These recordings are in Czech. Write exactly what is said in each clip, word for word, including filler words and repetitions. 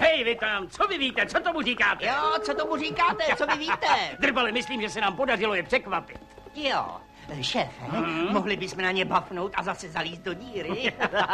Hej, vy tam, co vy víte, co tomu říkáte? Jo, co tomu říkáte, co vy víte? Drbale, myslím, že se nám podařilo je překvapit. Jo, šéfe, hmm? mohli bychom na ně bafnout a zase zalízt do díry.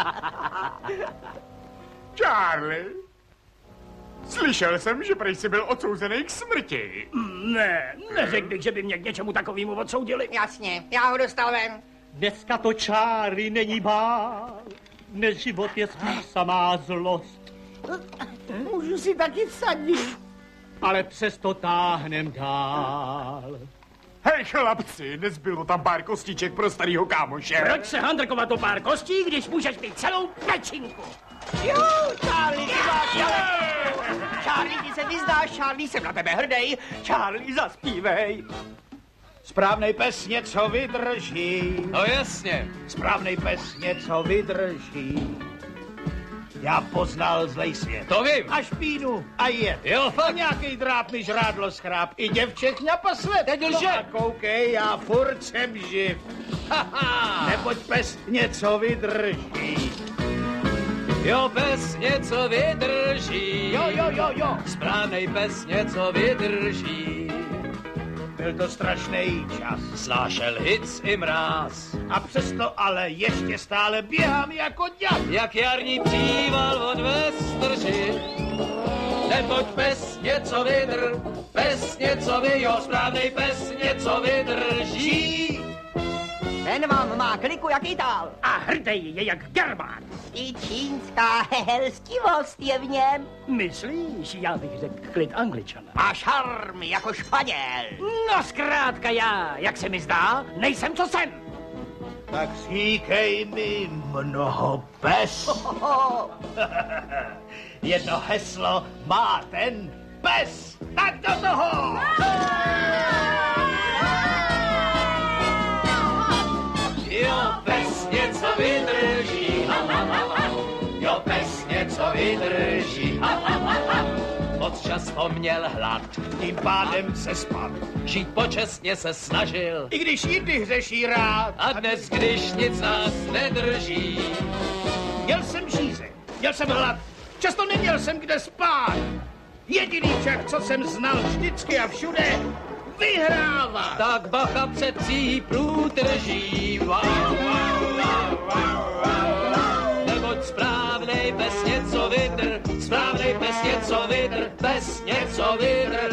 Charlie, slyšel jsem, že prej jsi byl odsouzený k smrti. Ne, neřekl bych, že by mě k něčemu takovému odsoudili. Jasně, já ho dostal ven. Dneska to čáry není bál, dnes život je spíš samá zlost. Můžu si taky vsadit. Ale přesto táhnem dál. Hej, chlapci, nezbylo tam pár kostiček pro starýho kámoše. Proč se handrkovat o pár kostí, když můžeš mít celou pečinku? Jo, Charlie, ty máš daleko. Charlie, ty se vyznáš, Charlie, jsem na tebe hrdej. Charlie, zaspívej. Správnej pes něco vydrží. No jasně. Správnej pes něco vydrží. Já poznal zlej svět. To vím. A špínu a jed. Jo, fakt. Nějaký drápný žrádlo schráb. I děvček naposled. Teď lže. No a koukej, já furt jsem živ. Haha. Neboť pes něco vydrží. Jo, pes něco vydrží. Jo, jo, jo, jo. Správnej pes něco vydrží. Byl to strašný čas. Snášel hic i mráz. A přesto ale ještě stále běhám jako děv. Jak jarní příval od Vestrži. Neboť pes něco vydr, pes něco vy, jo, správnej pes něco vydrží. Ten vám má kliku jak Itál. A hrdej je jak Germán. I čínská helstivost je v něm. Myslíš, já bych řekl klid Angličana. Má šarm jako Španěl. No zkrátka já, jak se mi zdá, nejsem, co jsem. Tak říkej mi mnoho pes. Jedno heslo má ten pes. Tak do toho! Jo, pes něco vydrží. Jo, pes něco vydrží. Moc čas ho měl hlad. Tím pádem se spad. Žít počestně se snažil. I když jindy hřeší rád. A dnes, když nic nás nedrží. Měl jsem žízeň, měl jsem hlad. Často neměl jsem kde spát. Jediný však, co jsem znal vždycky a všude, vyhrává. Tak bacha před psí průtrží. Wow, wow, wow, wow, wow. Neboť správnej pes něco vydr, správnej pes něco vydr, pes něco vydr.